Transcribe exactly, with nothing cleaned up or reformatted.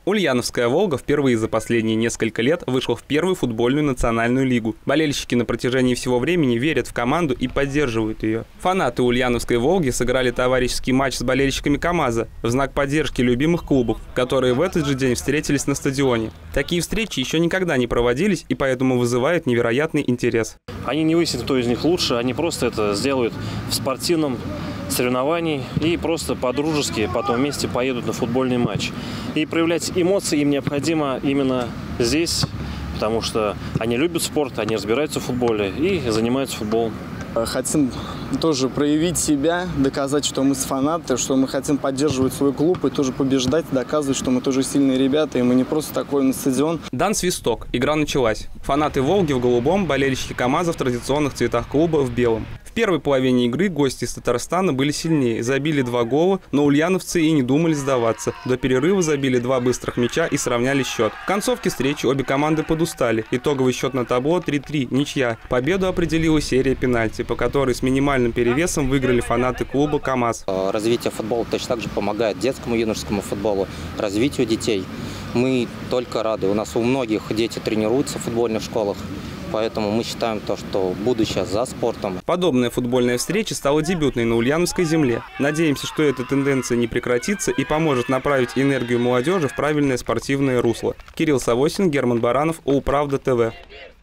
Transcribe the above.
Ульяновская «Волга» впервые за последние несколько лет вышла в первую футбольную национальную лигу. Болельщики на протяжении всего времени верят в команду и поддерживают ее. Фанаты Ульяновской «Волги» сыграли товарищеский матч с болельщиками КамАЗа в знак поддержки любимых клубов, которые в этот же день встретились на стадионе. Такие встречи еще никогда не проводились и поэтому вызывают невероятный интерес. Они не выяснят, кто из них лучше, они просто это сделают в спортивном соревнований и просто по-дружески потом вместе поедут на футбольный матч. И проявлять эмоции им необходимо именно здесь, потому что они любят спорт, они разбираются в футболе и занимаются футболом. Хотим тоже проявить себя, доказать, что мы фанаты, что мы хотим поддерживать свой клуб и тоже побеждать, доказывать, что мы тоже сильные ребята, и мы не просто такой на стадион. Дан свисток. Игра началась. Фанаты «Волги» в голубом, болельщики КамАЗа в традиционных цветах клуба в белом. В первой половине игры гости из Татарстана были сильнее, забили два гола, но ульяновцы и не думали сдаваться. До перерыва забили два быстрых мяча и сравняли счет. В концовке встречи обе команды подустали. Итоговый счет на табло три-три, ничья. Победу определила серия пенальти, по которой с минимальным перевесом выиграли фанаты клуба КамАЗ. Развитие футбола точно так же помогает детскому и юношескому футболу, развитию детей. Мы только рады. У нас у многих дети тренируются в футбольных школах. Поэтому мы считаем то, что будущее за спортом. Подобная футбольная встреча стала дебютной на Ульяновской земле. Надеемся, что эта тенденция не прекратится и поможет направить энергию молодежи в правильное спортивное русло. Кирилл Савосин, Герман Баранов, Улправда ТВ.